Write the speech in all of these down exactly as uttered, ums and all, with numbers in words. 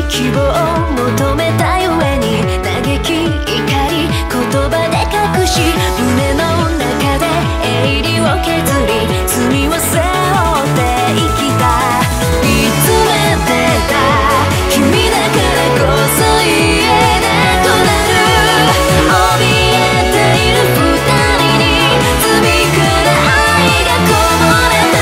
希望を求めたゆえに嘆き怒り言葉で隠し胸の中で営利を削り罪を背負って生きた見つめてた君だからこそ言えなくなる怯えている二人に罪から愛がこぼれた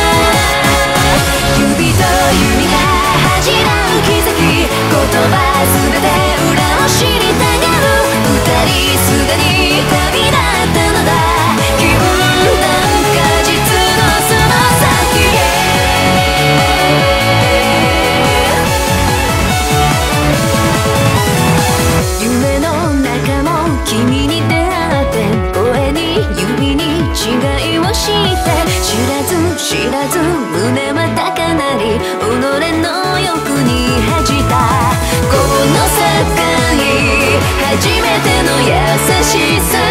指と指が恥じらう奇跡言葉全て裏を知りたがる二人すでに旅立ったのだ気分なんか実のその先へ夢の中も君に出会って声に指に違いをして知らず知らず胸は高鳴り己の欲に恥じたこの境初めての優しさ